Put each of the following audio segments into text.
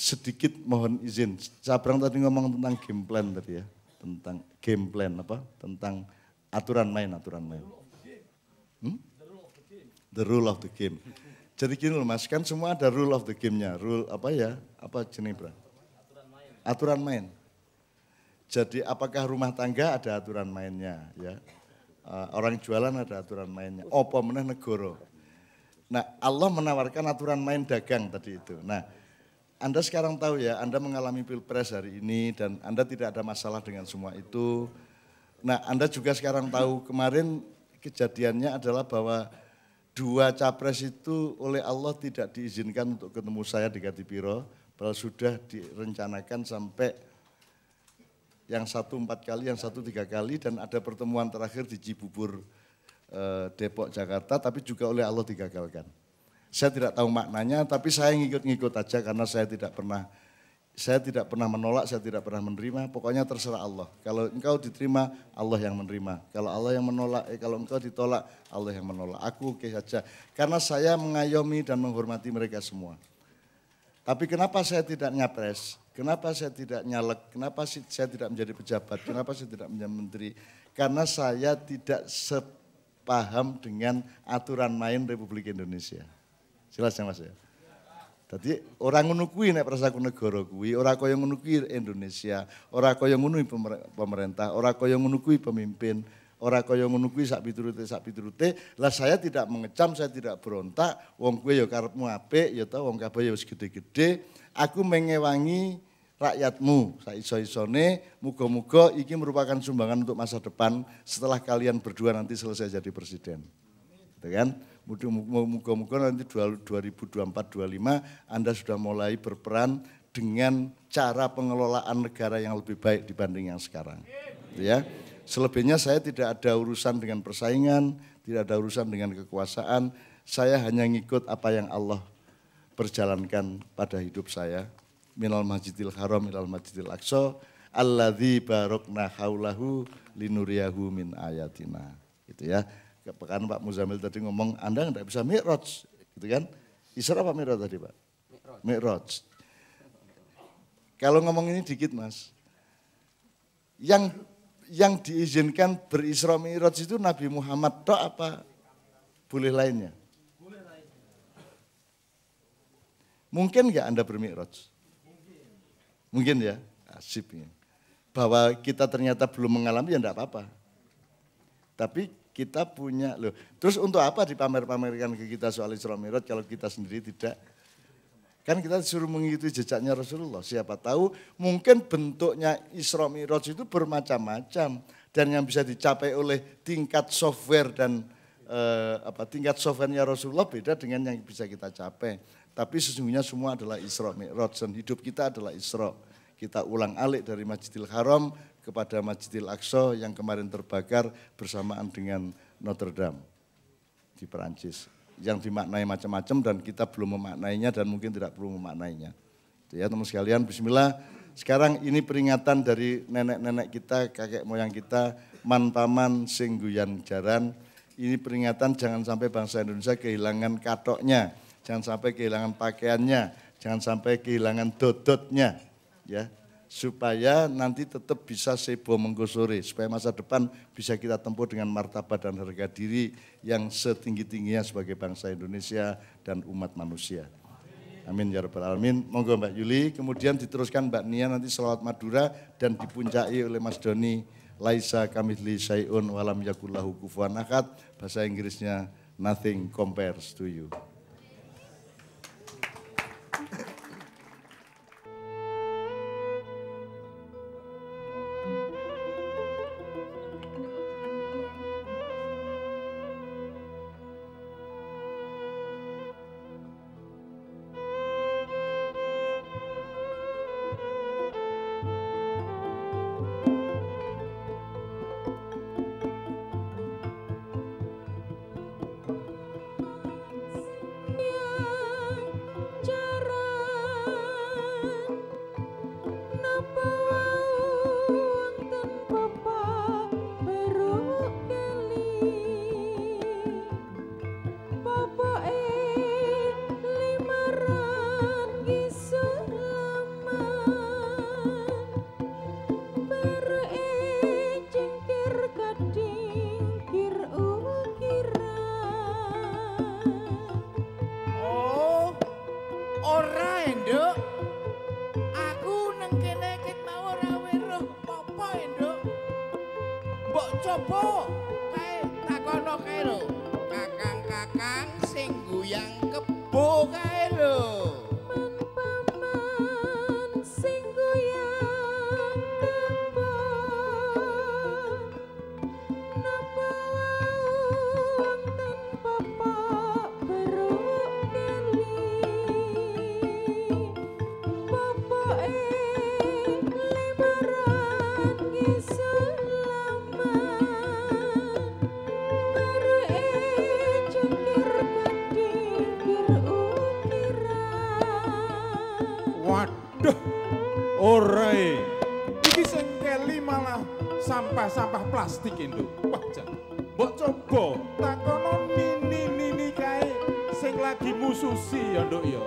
sedikit mohon izin. Sabrang tadi ngomong tentang game plan tadi ya. Tentang game plan apa? Tentang aturan main. The rule of the game. Jadi gini loh Mas, kan semua ada rule of the game-nya. Rule apa ya? Apa jenis Bro? Aturan main. Jadi apakah rumah tangga ada aturan mainnya ya? Orang jualan ada aturan mainnya. Apa meneh negara. Nah, Allah menawarkan aturan main dagang tadi itu. Nah, Anda sekarang tahu ya, Anda mengalami pilpres hari ini dan Anda tidak ada masalah dengan semua itu. Nah, Anda juga sekarang tahu kemarin kejadiannya adalah bahwa 2 capres itu oleh Allah tidak diizinkan untuk ketemu saya di Katipiro, padahal sudah direncanakan sampai yang satu 4 kali, yang satu 3 kali, dan ada pertemuan terakhir di Cibubur, Depok, Jakarta, tapi juga oleh Allah digagalkan. Saya tidak tahu maknanya, tapi saya ngikut-ngikut aja karena saya tidak pernah menolak, saya tidak pernah menerima, pokoknya terserah Allah. Kalau engkau diterima, Allah yang menerima. Kalau Allah yang menolak, kalau engkau ditolak, Allah yang menolak. Aku oke saja, karena saya mengayomi dan menghormati mereka semua. Tapi kenapa saya tidak nyapres, kenapa saya tidak nyalek, kenapa saya tidak menjadi pejabat, kenapa saya tidak menjadi menteri? Karena saya tidak sepaham dengan aturan main Republik Indonesia. Jelas ya Mas ya? Jadi orang ngono kuwi nek prasaku negara kuwi ora kaya ngono kuwi Indonesia, ora kaya ngono pemerintah, ora kaya ngono kuwi pemimpin, ora kaya ngono kuwi sak piturute. Lah saya tidak mengecam, saya tidak berontak, wong kuwi ya karepmu apik ya ta, wong kabeh ya wis gede-gede. Aku mengewangi rakyatmu sak iso-isone, muga-muga iki merupakan sumbangan untuk masa depan setelah kalian berdua nanti selesai jadi presiden. Gitu kan? Mudah-mudahan nanti 2024-25 Anda sudah mulai berperan dengan cara pengelolaan negara yang lebih baik dibanding yang sekarang. Ya. Selebihnya saya tidak ada urusan dengan persaingan, tidak ada urusan dengan kekuasaan, saya hanya ngikut apa yang Allah perjalankan pada hidup saya. Minal Masjidil Haram ilal Masjidil Aqsa, alladzi barokna haulahu linuriyahu min ayatina. Gitu ya. Pekan Pak Muzamil tadi ngomong, Anda enggak bisa mi'raj, gitu kan? Isra apa mi'raj tadi Pak? Mi'raj. Kalau ngomong ini dikit Mas, yang diizinkan berisra mi'raj itu Nabi Muhammad tok apa boleh lainnya? Mungkin enggak Anda bermi'raj? Mungkin ya, asip ya. Bahwa kita ternyata belum mengalami ya enggak apa-apa. Tapi kita punya loh. Terus untuk apa dipamer-pamerkan ke kita soal Isra Mi'raj kalau kita sendiri tidak? Kan kita disuruh mengikuti jejaknya Rasulullah. Siapa tahu mungkin bentuknya Isra Mi'raj itu bermacam-macam dan yang bisa dicapai oleh tingkat software dan tingkat softwarenya Rasulullah beda dengan yang bisa kita capai. Tapi sesungguhnya semua adalah Isra Mi'raj dan hidup kita adalah Isra. Kita ulang alik dari Masjidil Haram kepada Masjidil Aqsa yang kemarin terbakar bersamaan dengan Notre Dame di Perancis. Yang dimaknai macam-macam dan kita belum memaknainya dan mungkin tidak perlu memaknainya. Ya teman sekalian, bismillah. Sekarang ini peringatan dari nenek-nenek kita, kakek moyang kita, man paman sing guyan jaran. Ini peringatan jangan sampai bangsa Indonesia kehilangan katoknya, jangan sampai kehilangan pakaiannya, jangan sampai kehilangan dodotnya. Ya, supaya nanti tetap bisa sebo menggosore, supaya masa depan bisa kita tempuh dengan martabat dan harga diri yang setinggi-tingginya sebagai bangsa Indonesia dan umat manusia. Amin ya rabbal alamin. Monggo Mbak Yuli, kemudian diteruskan Mbak Nia nanti selawat Madura dan dipuncai oleh Mas Doni laisa kamitsli syai'un walam yakullahu kufuwan ahad. Bahasa Inggrisnya nothing compares to you. mbok coba kae takono kae lho. Kakang-kakang sing guyang kebo kae lho. Waduh, ora iki sing keli malah sampah-sampah plastik induk. Wah, jan. Mbok coba takono nini kae sing lagi mususi ya, Nduk ya.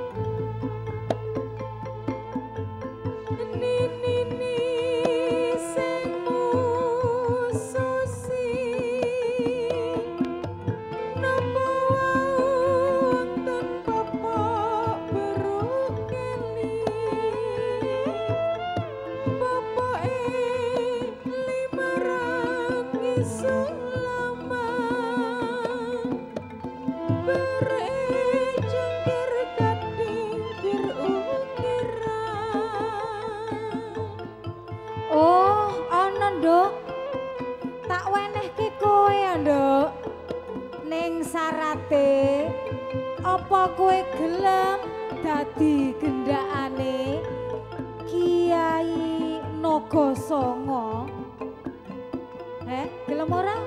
Oh, ana Nduk. Tak wenehke kowe ya, Nduk. Ning sarate apa kowe gelem dadi gendakane Kiai Nagasanga? Gelem ora?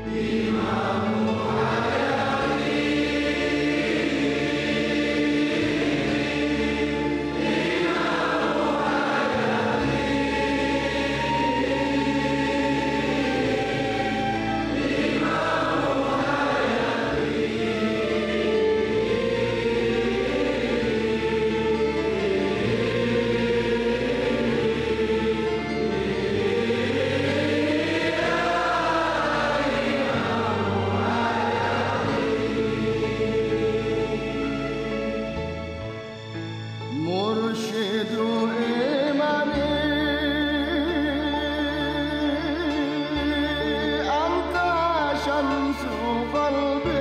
شمس قلبي